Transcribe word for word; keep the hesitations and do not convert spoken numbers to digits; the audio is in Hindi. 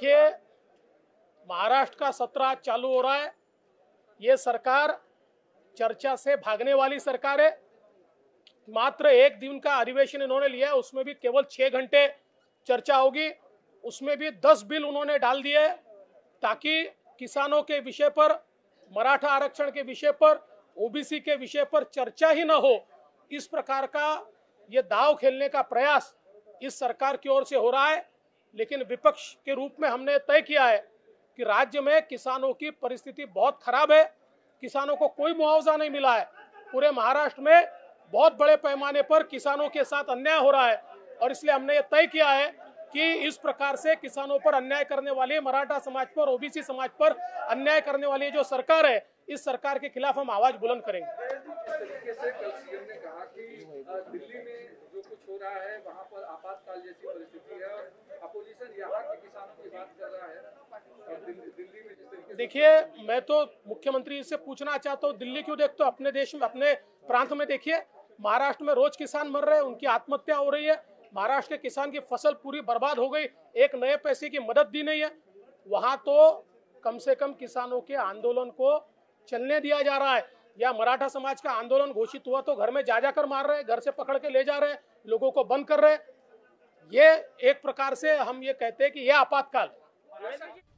देखिए, महाराष्ट्र का सत्र आज चालू हो रहा है। ये सरकार चर्चा से भागने वाली सरकार है। मात्र एक दिन का अधिवेशन इन्होंने लिया है, उसमें भी केवल छह घंटे चर्चा होगी। उसमें भी दस बिल उन्होंने डाल दिए ताकि किसानों के विषय पर, मराठा आरक्षण के विषय पर, ओबीसी के विषय पर चर्चा ही न हो। इस प्रकार का ये दांव खेलने का प्रयास इस सरकार की ओर से हो रहा है। लेकिन विपक्ष के रूप में हमने तय किया है कि राज्य में किसानों की परिस्थिति बहुत खराब है। किसानों को कोई मुआवजा नहीं मिला है। पूरे महाराष्ट्र में बहुत बड़े पैमाने पर किसानों के साथ अन्याय हो रहा है और इसलिए हमने ये तय किया है कि इस प्रकार से किसानों पर अन्याय करने वाली, मराठा समाज पर, ओबीसी समाज पर अन्याय करने वाली जो सरकार है, इस सरकार के खिलाफ हम आवाज बुलंद करेंगे। तरीके से कल सीएम ने कहा कि दिल्ली में जो कुछ हो रहा है वहां पर आपातकाल जैसी परिस्थिति है और अपोजिशन यहाँ के किसानों की बात कर रहा है और दिल्ली में जिस तरीके। देखिए, मैं तो मुख्यमंत्री से पूछना चाहता हूँ, दिल्ली क्यों देखते हो? अपने देश में, अपने प्रांत में देखिए, महाराष्ट्र में रोज किसान मर रहे हैं, उनकी आत्महत्या हो रही है। महाराष्ट्र के किसान की फसल पूरी बर्बाद हो गई, एक नए पैसे की मदद दी नहीं है। वहां तो कम से कम किसानों के आंदोलन को चलने दिया जा रहा है। या मराठा समाज का आंदोलन घोषित हुआ तो घर में जा जाकर मार रहे हैं, घर से पकड़ के ले जा रहे हैं, लोगों को बंद कर रहे हैं। ये एक प्रकार से हम ये कहते हैं कि यह आपातकाल।